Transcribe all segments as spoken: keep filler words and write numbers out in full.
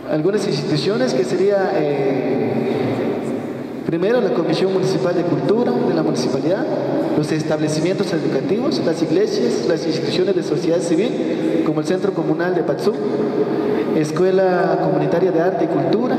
algunas instituciones que sería, eh, primero, la Comisión Municipal de Cultura de la Municipalidad, los establecimientos educativos, las iglesias, las instituciones de sociedad civil, como el Centro Comunal de Patzú, Escuela Comunitaria de Arte y Cultura,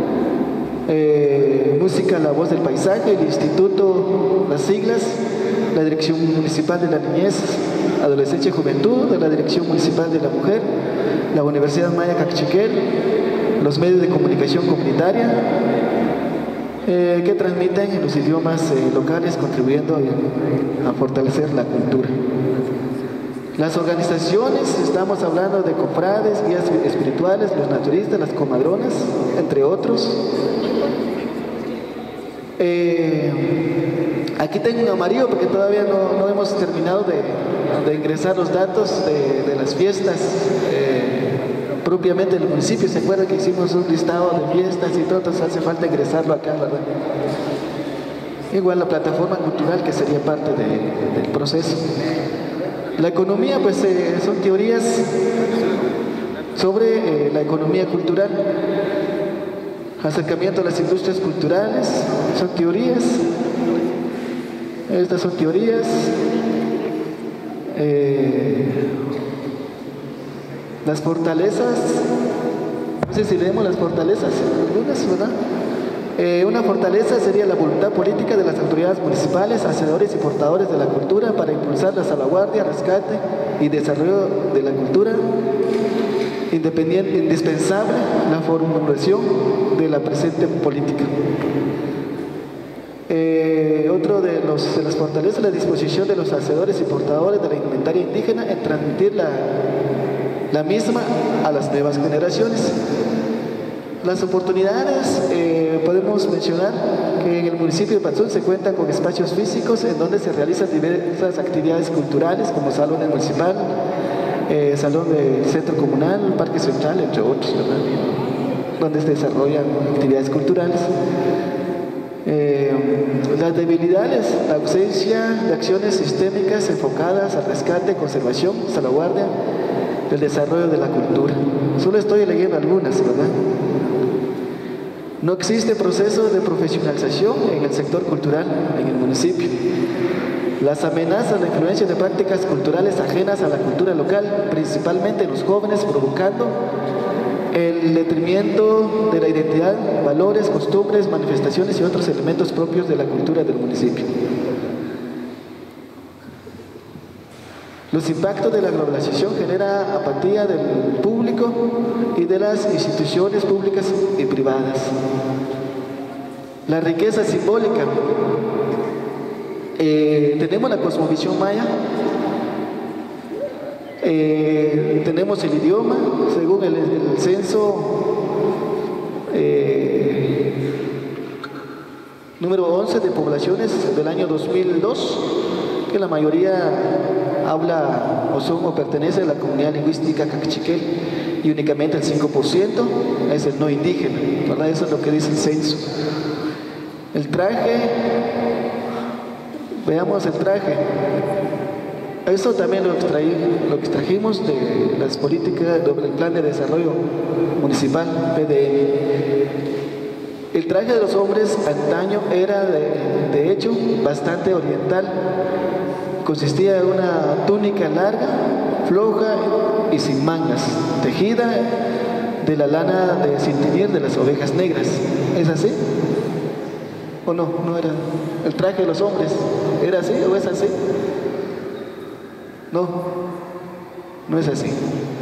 eh, Música La Voz del Paisaje, el Instituto, las siglas, la Dirección Municipal de la Niñez, Adolescencia y Juventud, de la Dirección Municipal de la Mujer, la Universidad Maya Cachiquel, los medios de comunicación comunitaria, eh, que transmiten en los idiomas eh, locales, contribuyendo a, a fortalecer la cultura. Las organizaciones, estamos hablando de cofrades, guías espirituales, los naturistas, las comadronas, entre otros. Eh, aquí tengo un amarillo porque todavía no, no hemos terminado de, de ingresar los datos de, de las fiestas eh, propiamente del municipio. ¿Se acuerdan que hicimos un listado de fiestas y todo? Entonces hace falta ingresarlo acá, ¿verdad? Igual la plataforma cultural, que sería parte de, del proceso. La economía, pues eh, son teorías sobre eh, la economía cultural, acercamiento a las industrias culturales, son teorías, estas son teorías, eh, las fortalezas, no sé si leemos las fortalezas, algunas, ¿verdad? Eh, una fortaleza sería la voluntad política de las autoridades municipales, hacedores y portadores de la cultura para impulsar la salvaguardia, rescate y desarrollo de la cultura independiente, indispensable la formulación de la presente política. Eh, otro de, los, de las fortalezas, la disposición de los hacedores y portadores de la indumentaria indígena en transmitir la, la misma a las nuevas generaciones. Las oportunidades, eh, podemos mencionar que en el municipio de Patzú se cuenta con espacios físicos en donde se realizan diversas actividades culturales, como salón municipal, eh, salón del centro comunal, parque central, entre otros, ¿verdad? Donde se desarrollan actividades culturales. Eh, las debilidades, la ausencia de acciones sistémicas enfocadas al rescate, conservación, salvaguardia del desarrollo de la cultura. Solo estoy leyendo algunas, ¿verdad? No existe proceso de profesionalización en el sector cultural en el municipio. Las amenazas, la influencia de prácticas culturales ajenas a la cultura local, principalmente en los jóvenes, provocando el detrimento de la identidad, valores, costumbres, manifestaciones y otros elementos propios de la cultura del municipio. Los impactos de la globalización generan apatía del público y de las instituciones públicas y privadas. La riqueza simbólica. Eh, tenemos la cosmovisión maya, eh, tenemos el idioma, según el, el censo eh, número once de poblaciones del año dos mil dos, que la mayoría habla o son o pertenece a la comunidad lingüística cachiquel, y únicamente el cinco por ciento es el no indígena, ¿verdad? Eso es lo que dice el censo. El traje, veamos el traje. Eso también lo, extraí, lo extrajimos de las políticas del Plan de Desarrollo Municipal, P D M. El traje de los hombres antaño era, de, de hecho, bastante oriental. Consistía en una túnica larga, floja y sin mangas, tejida de la lana de cintinir de las ovejas negras. ¿Es así? ¿O no? No era. El traje de los hombres, ¿era así o es así? No, no es así.